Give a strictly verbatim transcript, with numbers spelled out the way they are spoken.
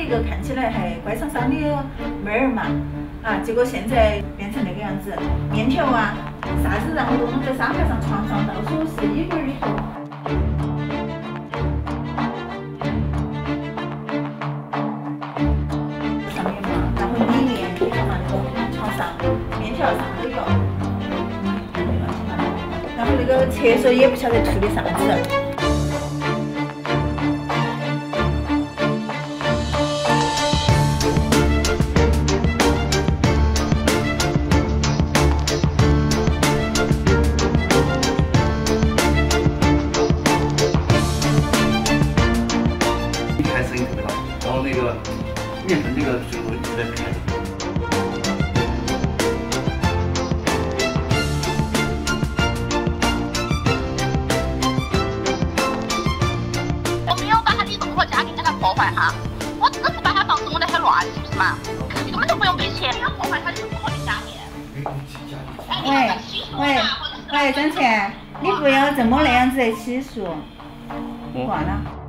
一个看起来还乖爽爽的妹儿嘛，啊，结果现在变成那个样子，面条啊，啥子然后都弄在沙发上、床上，到处是衣柜里头。 然后那个厕所也不晓得涂的啥子。 开声音特别大，然后那个面粉这个水壶一直在开着。 破坏哈，我只是把它房子弄得很乱，是不是嘛？根本就不用给钱，你要破坏它就是不可能加面。 喂喂喂，张倩，你不要这么那样子的起诉，挂了。